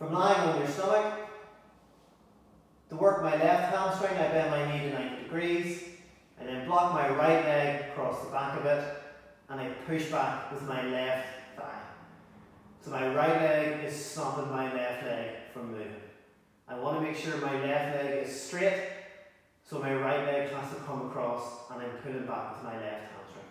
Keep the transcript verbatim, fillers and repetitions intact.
From lying on your stomach, to work my left hamstring, I bend my knee to ninety degrees, and then block my right leg across the back of it, and I push back with my left thigh. So my right leg is stopping my left leg from moving. I want to make sure my left leg is straight, so my right leg has to come across, and I'm pulling back with my left hamstring.